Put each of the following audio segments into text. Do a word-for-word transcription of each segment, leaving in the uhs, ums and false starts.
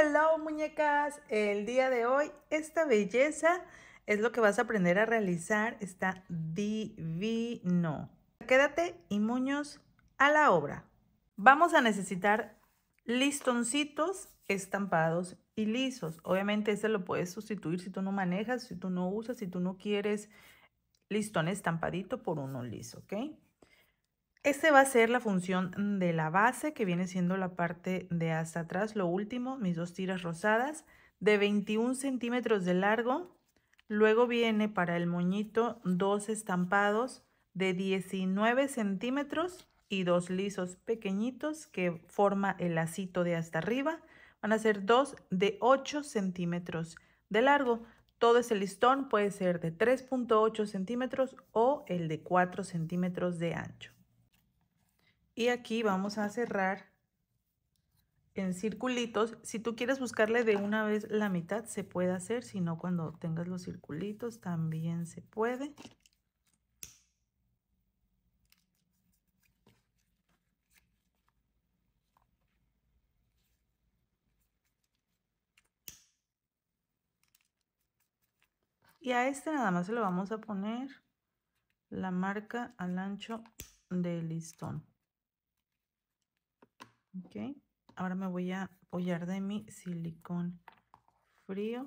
hello muñecas. El día de hoy esta belleza es lo que vas a aprender a realizar. Está divino. Quédate y muños a la obra. Vamos a necesitar listoncitos estampados y lisos. Obviamente este lo puedes sustituir si tú no manejas, si tú no usas, si tú no quieres listón estampadito por uno liso, ¿ok? Este va a ser la función de la base, que viene siendo la parte de hasta atrás, lo último, mis dos tiras rosadas, de veintiún centímetros de largo. Luego viene para el moñito dos estampados de diecinueve centímetros y dos lisos pequeñitos que forma el lacito de hasta arriba. Van a ser dos de ocho centímetros de largo. Todo ese listón puede ser de tres punto ocho centímetros o el de cuatro centímetros de ancho. Y aquí vamos a cerrar en circulitos. Si tú quieres buscarle de una vez la mitad, se puede hacer. Si no, cuando tengas los circulitos, también se puede. Y a este nada más se lo vamos a poner la marca al ancho del listón. Ok. Ahora me voy a apoyar de mi silicón frío.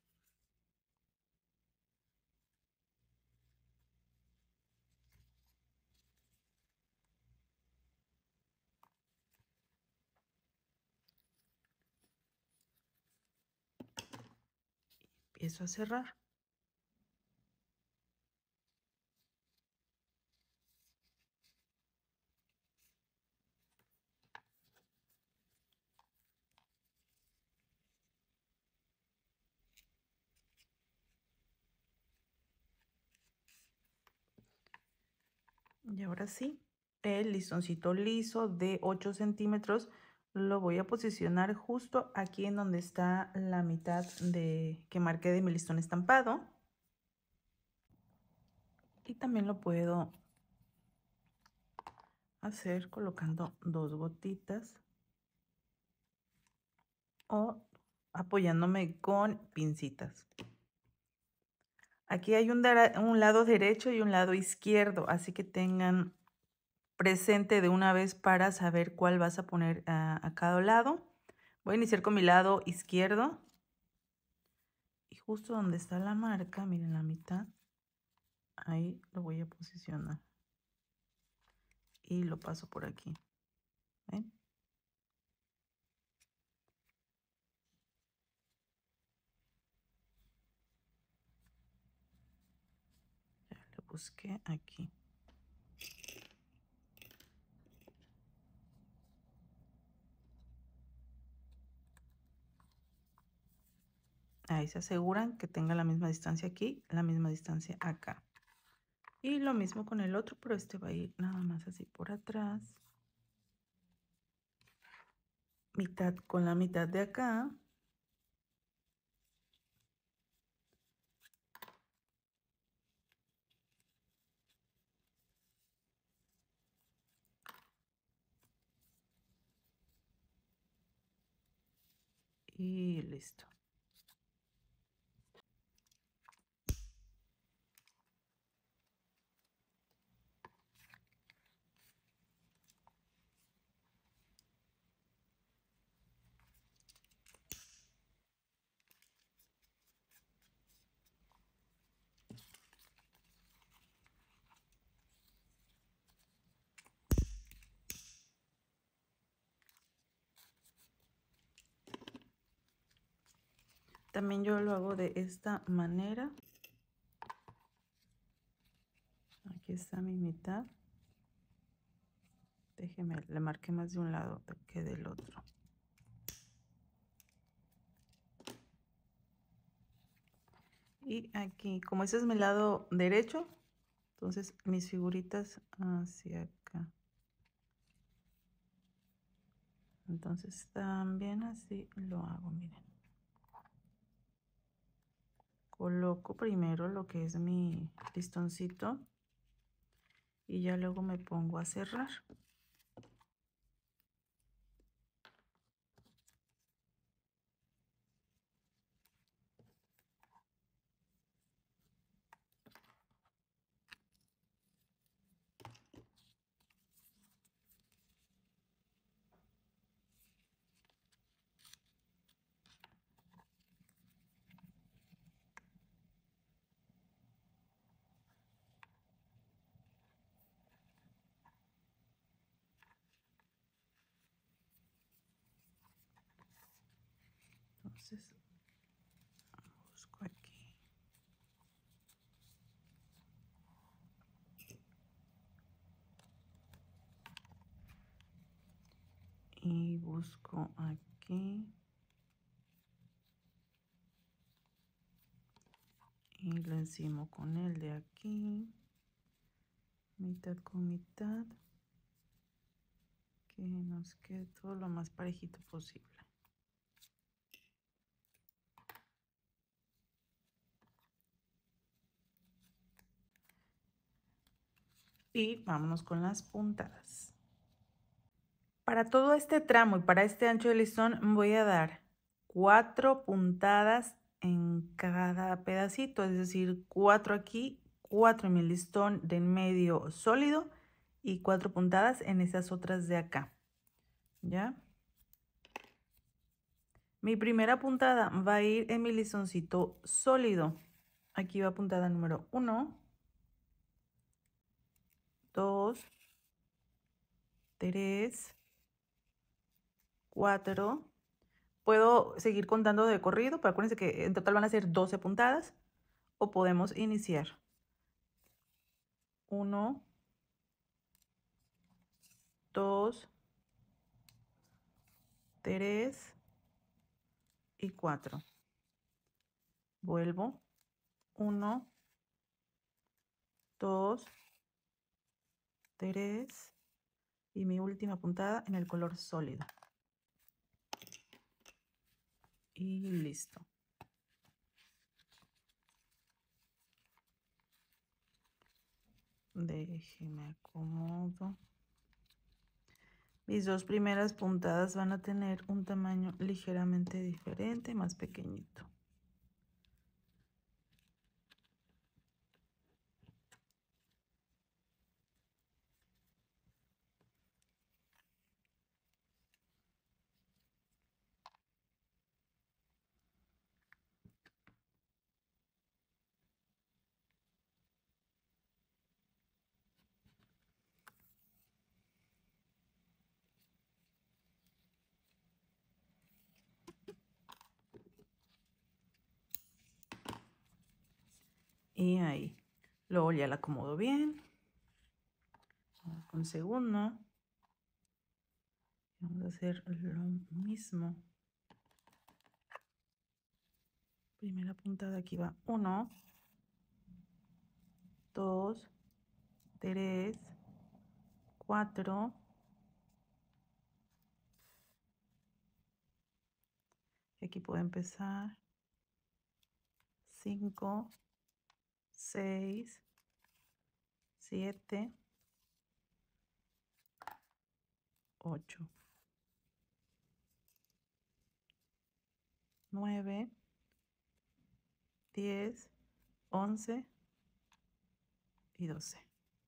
Empiezo a cerrar. Y ahora sí, el listoncito liso de ocho centímetros lo voy a posicionar justo aquí en donde está la mitad de que marqué de mi listón estampado. Y también lo puedo hacer colocando dos gotitas o apoyándome con pincitas. Aquí hay un, un lado derecho y un lado izquierdo, así que tengan presente de una vez para saber cuál vas a poner a, a cada lado. Voy a iniciar con mi lado izquierdo. Y justo donde está la marca, miren la mitad, ahí lo voy a posicionar. Y lo paso por aquí. ¿Ven? Ya le busqué aquí. Ahí se aseguran que tenga la misma distancia aquí, la misma distancia acá. Y lo mismo con el otro, pero este va a ir nada más así por atrás. Mitad con la mitad de acá. Y listo. También yo lo hago de esta manera. Aquí está mi mitad. Déjeme, le marqué más de un lado que del otro. Y aquí, como ese es mi lado derecho, entonces mis figuritas hacia acá. Entonces también así lo hago, miren. Coloco primero lo que es mi listoncito y ya luego me pongo a cerrar. Entonces, busco aquí. Y busco aquí. Y lo encimo con el de aquí. Mitad con mitad. Que nos quede todo lo más parejito posible. Y vámonos con las puntadas. Para todo este tramo y para este ancho de listón voy a dar cuatro puntadas en cada pedacito, es decir, cuatro aquí, cuatro en mi listón de en medio sólido y cuatro puntadas en esas otras de acá. ¿Ya? Mi primera puntada va a ir en mi listoncito sólido. Aquí va puntada número uno, dos, tres, cuatro. Puedo seguir contando de corrido, pero acuérdense que en total van a ser doce puntadas. O podemos iniciar. uno, dos, tres y cuatro. Vuelvo. uno, dos, tres y mi última puntada en el color sólido. Y listo. Déjeme acomodo. Mis dos primeras puntadas van a tener un tamaño ligeramente diferente, más pequeñito. Y ahí. Luego ya la acomodo bien. Con segundo. Vamos a hacer lo mismo. Primera puntada aquí va uno, dos, tres, cuatro. Y aquí puedo empezar. cinco, seis, siete, ocho, nueve, diez, once y doce.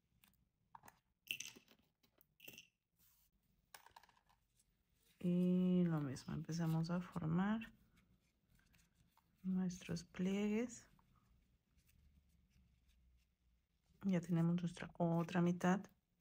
Y lo mismo, empezamos a formar nuestros pliegues. Ya tenemos nuestra otra mitad.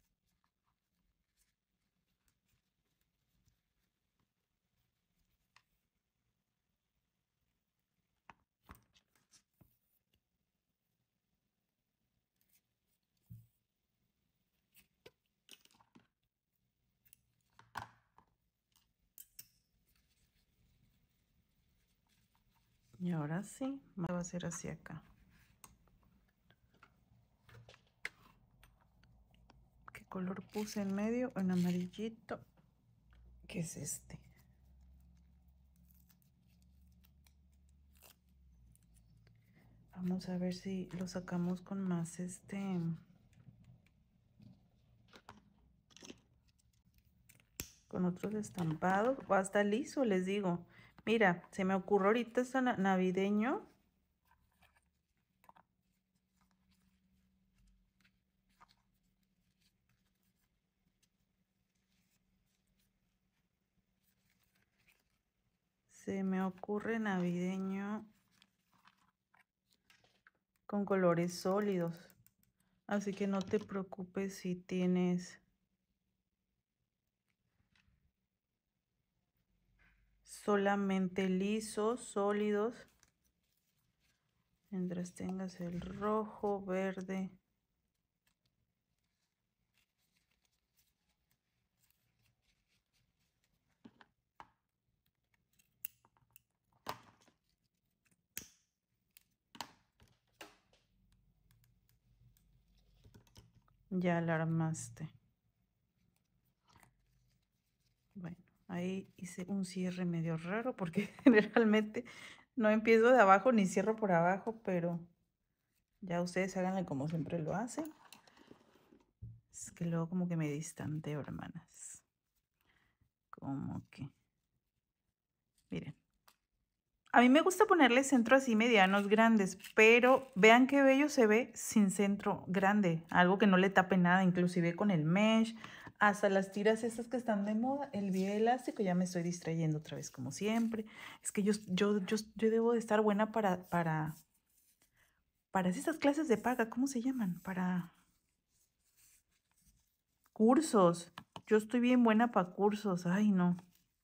Y ahora sí, va a ser hacia acá. ¿Qué color puse en medio? En amarillito, que es este. Vamos a ver si lo sacamos con más este... con otros estampados o hasta liso, les digo. Mira, se me ocurrió ahorita este navideño. Se me ocurre navideño con colores sólidos. Así que no te preocupes si tienes solamente lisos, sólidos. Mientras tengas el rojo, verde. Ya la armaste. Bueno, ahí hice un cierre medio raro porque generalmente no empiezo de abajo ni cierro por abajo, pero ya ustedes háganle como siempre lo hacen. Es que luego como que me distanteo, hermanas. Como que... Miren. A mí me gusta ponerle centro así medianos grandes, pero vean qué bello se ve sin centro grande. Algo que no le tape nada, inclusive con el mesh. Hasta las tiras estas que están de moda, el vía elástico, ya me estoy distrayendo otra vez como siempre. Es que yo, yo, yo, yo debo de estar buena para, para, para esas clases de paga, ¿cómo se llaman? Para cursos. Yo estoy bien buena para cursos, ay no.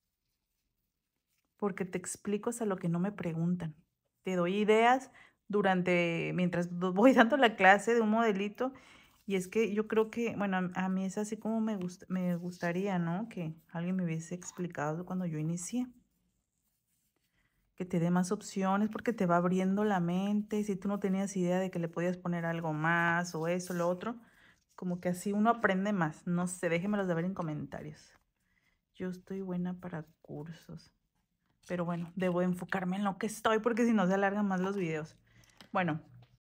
Porque te explico hasta lo que no me preguntan. Te doy ideas durante, mientras voy dando la clase de un modelito. Y es que yo creo que, bueno, a, a mí es así como me, gust, me gustaría, ¿no? Que alguien me hubiese explicado cuando yo inicié. Que te dé más opciones porque te va abriendo la mente. Si tú no tenías idea de que le podías poner algo más o eso, lo otro, como que así uno aprende más. No sé, déjenmelo saber en comentarios. Yo estoy buena para cursos. Pero bueno, debo enfocarme en lo que estoy porque si no se alargan más los videos. Bueno.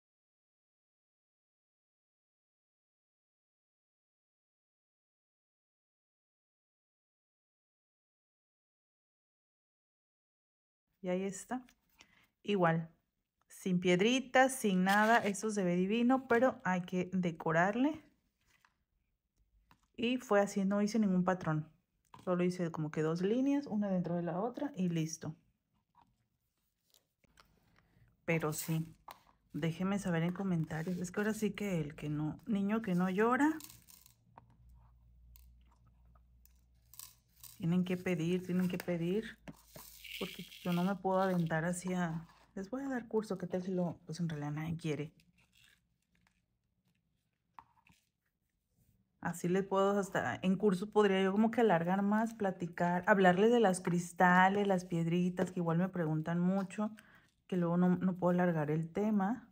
Y ahí está. Igual, sin piedritas, sin nada. Esto se ve divino, pero hay que decorarle. Y fue así, no hice ningún patrón. Solo hice como que dos líneas, una dentro de la otra y listo. Pero sí, déjenme saber en comentarios. Es que ahora sí que el que no, niño que no llora, tienen que pedir, tienen que pedir. Porque yo no me puedo aventar hacia... Les voy a dar curso, ¿qué tal si lo... Pues en realidad nadie quiere. Así les puedo hasta... En curso podría yo como que alargar más, platicar, hablarles de las cristales, las piedritas, que igual me preguntan mucho, que luego no, no puedo alargar el tema.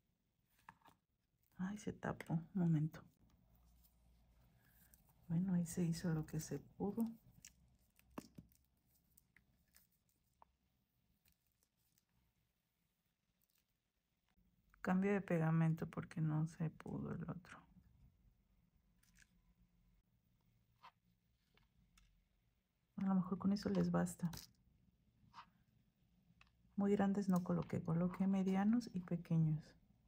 Ay, se tapó, un momento. Bueno, ahí se hizo lo que se pudo. Cambio de pegamento porque no se pudo el otro. A lo mejor con eso les basta. Muy grandes no coloqué, coloqué medianos y pequeños.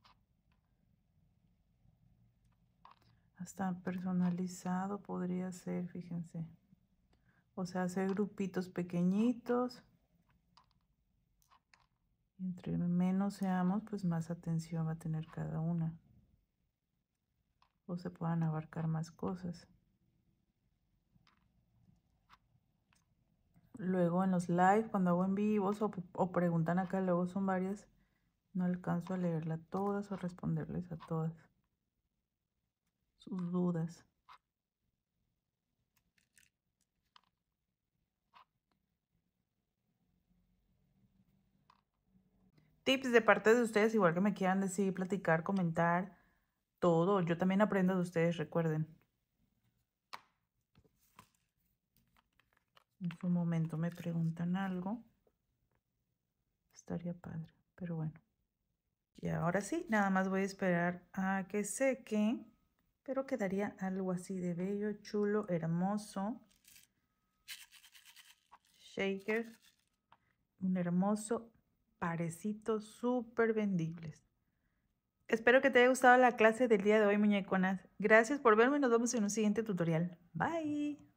Hasta personalizado podría ser, fíjense. O sea, hacer grupitos pequeñitos. Y entre menos seamos, pues más atención va a tener cada una. O se puedan abarcar más cosas. Luego en los live, cuando hago en vivos o, o preguntan acá, luego son varias, no alcanzo a leerla todas o responderles a todas sus dudas. Tips de parte de ustedes, igual que me quieran decir, platicar, comentar, todo. Yo también aprendo de ustedes, recuerden. En su momento me preguntan algo. Estaría padre, pero bueno. Y ahora sí, nada más voy a esperar a que seque, pero quedaría algo así de bello, chulo, hermoso. Shaker, un hermoso parecito, súper vendibles. Espero que te haya gustado la clase del día de hoy, muñeconas. Gracias por verme y nos vemos en un siguiente tutorial. Bye.